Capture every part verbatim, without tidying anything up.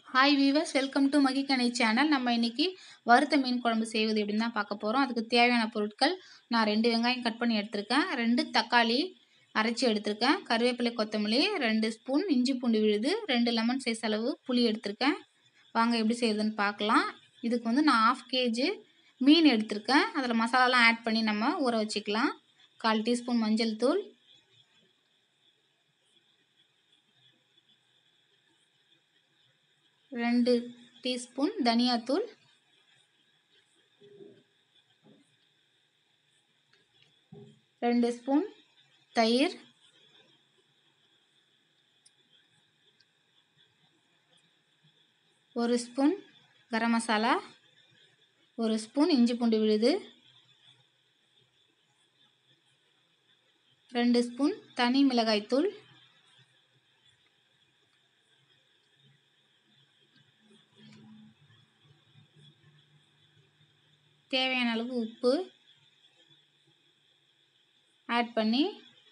Hi viewers, welcome to மகிக்கணை channel. நம்ம இன்னைக்கு வறுத்த மீன் குழம்பு செய்வது எப்படின்னு தான் பார்க்க போகிறோம். அதுக்கு தேவையான பொருட்கள்: நான் ரெண்டு வெங்காயம் கட் பண்ணி எடுத்திருக்கேன், ரெண்டு தக்காளி அரைச்சி எடுத்திருக்கேன், கருவேப்பிலை, கொத்தமல்லி, ரெண்டு ஸ்பூன் இஞ்சி பூண்டு விழுது, ரெண்டு லெமன் சைஸ் அளவு புளி எடுத்திருக்கேன். வாங்க எப்படி செய்யறதுன்னு பார்க்கலாம். இதுக்கு வந்து நான் ஆஃப் கேஜி மீன் எடுத்திருக்கேன். அதில் மசாலாலாம் ஆட் பண்ணி நம்ம ஊற வச்சுக்கலாம். கால் டீஸ்பூன் மஞ்சள் தூள், ரெண்டு டீஸ்பூன் தனியாத்தூள், ரெண்டு ஸ்பூன் தயிர், ஒரு ஸ்பூன் கரம் மசாலா, ஒரு ஸ்பூன் இஞ்சி பூண்டு விழுது, ரெண்டு ஸ்பூன் தனி மிளகாய் தூள், தேவையான அளவு உப்பு ஆட் பண்ணி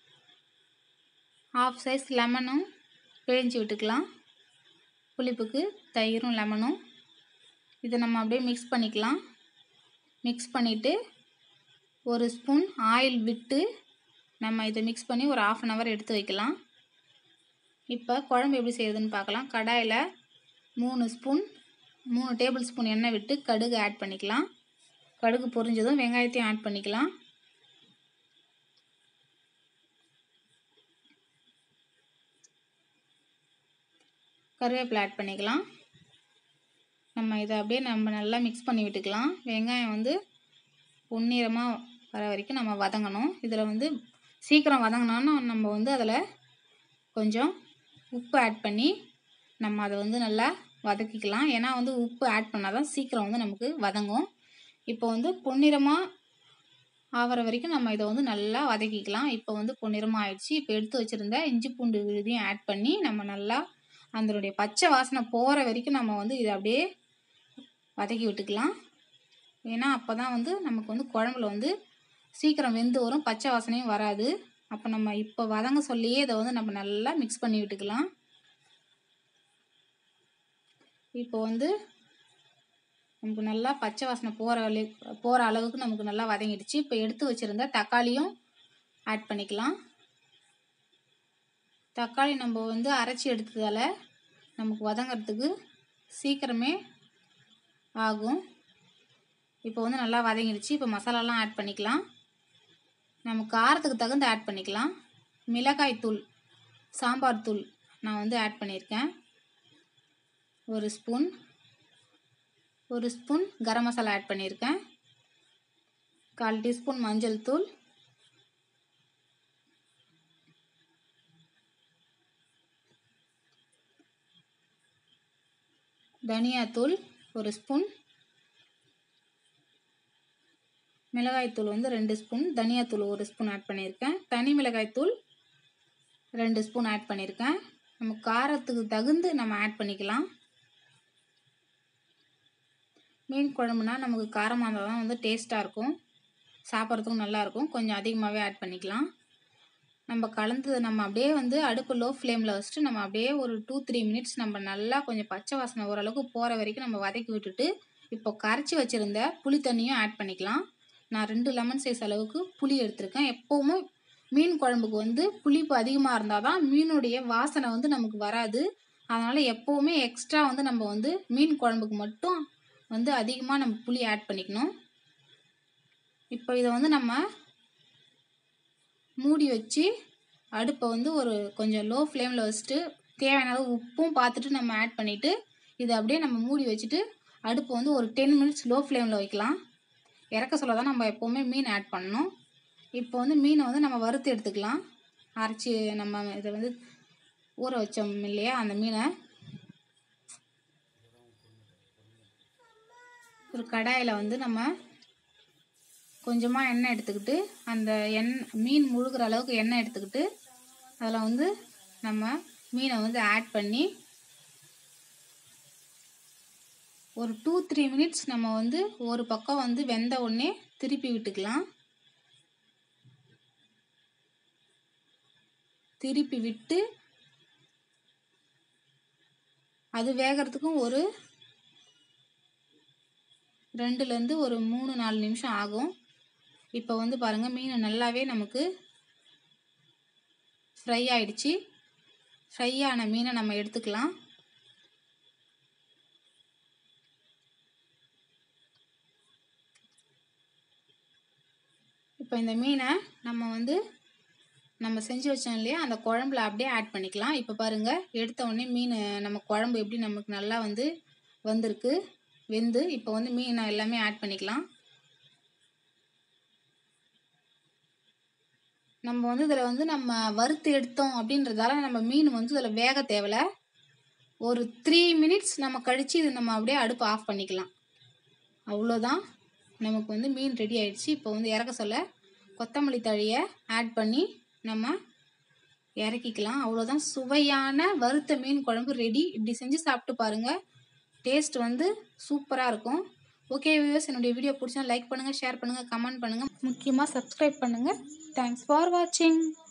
ஹாஃப் சைஸ் லெமனும் பிழிஞ்சு விட்டுக்கலாம். புளிப்புக்கு தயிரும் லெமனும் இதை நம்ம அப்படியே மிக்ஸ் பண்ணிக்கலாம். மிக்ஸ் பண்ணிவிட்டு ஒரு ஸ்பூன் ஆயில் விட்டு நம்ம இதை மிக்ஸ் பண்ணி ஒரு ஆஃப் அன் ஹவர் எடுத்து வைக்கலாம். இப்போ குழம்பு எப்படி செய்யுதுன்னு பார்க்கலாம். கடாயில் மூணு ஸ்பூன் மூணு டேபிள் ஸ்பூன் எண்ணெய் விட்டு கடுகு ஆட் பண்ணிக்கலாம். கடுகு பொரிஞ்சதும் வெங்காயத்தையும் ஆட் பண்ணிக்கலாம். கருவேப்பிலை ஆட் பண்ணிக்கலாம். நம்ம இதை அப்படியே நம்ம நல்லா மிக்ஸ் பண்ணி விட்டுக்கலாம். வெங்காயம் வந்து பொன்னிறமாக வர வரைக்கும் நம்ம வதங்கணும். இதில் வந்து சீக்கிரம் வதங்கினோன்னா நம்ம வந்து அதில் கொஞ்சம் உப்பு ஆட் பண்ணி நம்ம அதை வந்து நல்லா வதக்கிக்கலாம். ஏன்னா வந்து உப்பு ஆட் பண்ணால் தான் சீக்கிரம் வந்து நமக்கு வதங்கும். இப்போ வந்து பொன்னிறமாக ஆகிற வரைக்கும் நம்ம இதை வந்து நல்லா வதக்கிக்கலாம். இப்போ வந்து பொன்னிறமாக ஆயிடுச்சு. இப்போ எடுத்து வச்சுருந்த இஞ்சி பூண்டு விழுதையும் ஆட் பண்ணி நம்ம நல்லா அதனுடைய பச்சை வாசனை போகிற வரைக்கும் நம்ம வந்து இதை அப்படியே வதக்கி விட்டுக்கலாம். ஏன்னா அப்போ தான் வந்து நமக்கு வந்து குழம்புல வந்து சீக்கிரம் வெந்து வரும், பச்சை வாசனையும் வராது. அப்போ நம்ம இப்போ வதங்க சொல்லியே இதை வந்து நம்ம நல்லா மிக்ஸ் பண்ணி விட்டுக்கலாம். இப்போ வந்து நமக்கு நல்லா பச்சை வாசனை போகிற அளவு போகிற அளவுக்கு நமக்கு நல்லா வதங்கிடுச்சு. இப்போ எடுத்து வச்சுருந்த தக்காளியும் ஆட் பண்ணிக்கலாம். தக்காளி நம்ம வந்து அரைச்சி எடுத்ததால் நமக்கு வதங்கிறதுக்கு சீக்கிரமே ஆகும். இப்போ வந்து நல்லா வதங்கிடுச்சு. இப்போ மசாலாலாம் ஆட் பண்ணிக்கலாம். நம்ம காரத்துக்கு தகுந்த ஆட் பண்ணிக்கலாம். மிளகாய் தூள், சாம்பார் தூள் நான் வந்து ஆட் பண்ணியிருக்கேன். ஒரு ஸ்பூன் ஒரு ஸ்பூன் கரம் மசாலா ஆட் பண்ணியிருக்கேன். கால் டீஸ்பூன் மஞ்சள் தூள், தனியாத்தூள் ஒரு ஸ்பூன், மிளகாய்த்தூள் வந்து ரெண்டு ஸ்பூன், தனியாத்தூள் ஒரு ஸ்பூன் ஆட் பண்ணியிருக்கேன். தனி மிளகாய்த்தூள் ரெண்டு ஸ்பூன் ஆட் பண்ணியிருக்கேன். நம்ம காரத்துக்கு தகுந்து நம்ம ஆட் பண்ணிக்கலாம். மீன் குழம்புனா நமக்கு காரமாக இருந்தால் தான் வந்து டேஸ்ட்டாக இருக்கும், சாப்பிட்றதுக்கும் நல்லாயிருக்கும். கொஞ்சம் அதிகமாகவே ஆட் பண்ணிக்கலாம். நம்ம கலந்து நம்ம அப்படியே வந்து அடுப்பு லோ ஃப்ளேமில் வச்சுட்டு நம்ம அப்படியே ஒரு டூ த்ரீ மினிட்ஸ் நம்ம நல்லா கொஞ்சம் பச்சை வாசனை ஓரளவுக்கு போகிற வரைக்கும் நம்ம வதக்கி விட்டுட்டு இப்போ கரைச்சி வச்சுருந்த புளி தண்ணியும் ஆட் பண்ணிக்கலாம். நான் ரெண்டு லெமன் சைஸ் அளவுக்கு புளி எடுத்திருக்கேன். எப்போவுமே மீன் குழம்புக்கு வந்து புளிப்பு அதிகமாக இருந்தால் தான் மீனுடைய வாசனை வந்து நமக்கு வராது. அதனால் எப்போவுமே எக்ஸ்ட்ரா வந்து நம்ம வந்து மீன் குழம்புக்கு மட்டும் வந்து அதிகமாக நம்ம புளி ஆட் பண்ணிக்கணும். இப்போ இதை வந்து நம்ம மூடி வச்சு அடுப்பை வந்து ஒரு கொஞ்சம் லோ ஃப்ளேமில் வச்சுட்டு தேவையான அளவு உப்பும் பார்த்துட்டு நம்ம ஆட் பண்ணிவிட்டு இதை அப்படியே நம்ம மூடி வச்சுட்டு அடுப்பை வந்து ஒரு டென் மினிட்ஸ் லோ ஃப்ளேமில் வைக்கலாம். இறக்க சொல்ல தான் நம்ம எப்போவுமே மீன் ஆட் பண்ணணும். இப்போ வந்து மீனை வந்து நம்ம வறுத்து எடுத்துக்கலாம். அரைச்சி நம்ம இதை வந்து ஊற வச்சோம் இல்லையா, அந்த மீனை ஒரு கடாயில் வந்து நம்ம கொஞ்சமாக எண்ணெய் எடுத்துக்கிட்டு அந்த எண்ணெய் மீன் முழுகிற அளவுக்கு எண்ணெய் எடுத்துக்கிட்டு அதில் வந்து நம்ம மீனை வந்து ஆட் பண்ணி ஒரு டூ த்ரீ மினிட்ஸ் நம்ம வந்து ஒரு பக்கம் வந்து வெந்த உடனே திருப்பி விட்டுக்கலாம். திருப்பி விட்டு அது வேகிறதுக்கும் ஒரு ரெண்டுலேருந்து ஒரு மூணு நாலு நிமிஷம் ஆகும். இப்போ வந்து பாருங்கள், மீன் நல்லாவே நமக்கு ஃப்ரை ஆயிடுச்சு. ஃப்ரை ஆன மீனை நம்ம எடுத்துக்கலாம். இப்போ இந்த மீனை நம்ம வந்து நம்ம செஞ்சு வச்சோம் இல்லையா, அந்த குழம்புல அப்படியே ஆட் பண்ணிக்கலாம். இப்போ பாருங்கள், எடுத்த உடனே மீன் நம்ம குழம்பு எப்படி நமக்கு நல்லா வந்து வந்திருக்கு வெந்து. இப்போ வந்து மீனை எல்லாமே ஆட் பண்ணிக்கலாம். நம்ம வந்து இதில் வந்து நம்ம வறுத்து எடுத்தோம் அப்படின்றதால நம்ம மீன் வந்து இதில் வேக தேவையில்ல. ஒரு த்ரீ மினிட்ஸ் நம்ம கழித்து இது நம்ம அப்படியே அடுப்பு ஆஃப் பண்ணிக்கலாம். அவ்வளோதான், நமக்கு வந்து மீன் ரெடி ஆயிடுச்சு. இப்போ வந்து இறக்க சொல்ல கொத்தமல்லி தழையை ஆட் பண்ணி நம்ம இறக்கிக்கலாம். அவ்வளோதான், சுவையான வறுத்த மீன் குழம்பு ரெடி. இப்படி செஞ்சு சாப்பிட்டு பாருங்கள், டேஸ்ட் வந்து சூப்பராக இருக்கும். ஓகே வியூவர்ஸ், என்னுடைய வீடியோ பிடிச்சா லைக் பண்ணுங்கள், ஷேர் பண்ணுங்கள், கமெண்ட் பண்ணுங்கள், முக்கியமாக சப்ஸ்கிரைப் பண்ணுங்கள். தேங்க்ஸ் ஃபார் வாட்சிங்.